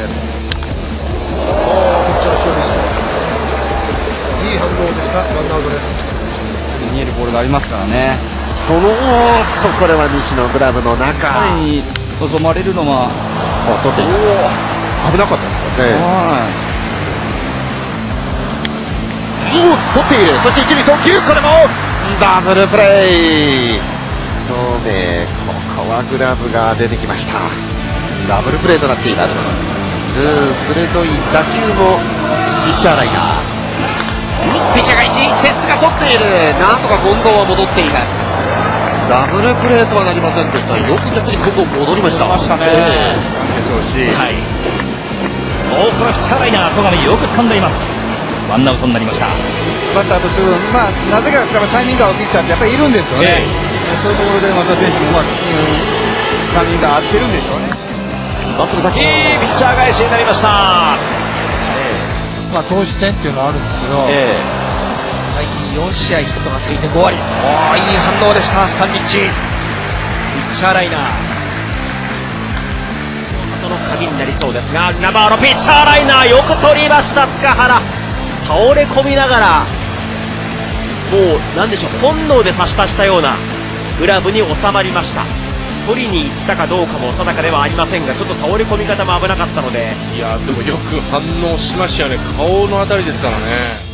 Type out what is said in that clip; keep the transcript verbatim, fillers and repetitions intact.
です。おお、ピッチャー処理いい反応でした。ワンアウトです。 見えるボールがありますからね。 そのとこれは西のグラブの中、 彼に望まれるのは取っています。 危なかったですかね。 おお、取っている。そして一塁送球、これもダブルプレー。そうね、ここはグラブが出てきました。ダブルプレーとなっています。うん、鋭い打球もピッチャーライナー。ピッチャー返し、セッツが取っている。なんとか近藤は戻っています。ダブルプレーとはなりませんでした。よく逆に近藤戻りました。 戻りましたね。 えー、 はい。おお、このピッチャーライナー、戸上よく掴んでいます。ワンアウトになりました。 バッターとする、まあ、なぜかタイミングが合うピッチャーってやっぱりいるんですよね。えー、そういうところで松田選手もうまく、うん、タイミングが合ってるんでしょうね。 バットの先、 いいピッチャー返しになりました。 まあ、投手戦っていうのはあるんですけど、 えー最近よん試合ヒットがついてご割。おー、いい反応でした。スタンリッチピッチャーライナー、その鍵になりそうですが、ナバーのピッチャーライナーよく取りました。塚原倒れ込みながら、もう何でしょう、本能で差し出したようなグラブに収まりました。取りに行ったかどうかも定かではありませんが、ちょっと倒れ込み方も危なかったので、 いやでもよく反応しましたよね。顔のあたりですからね。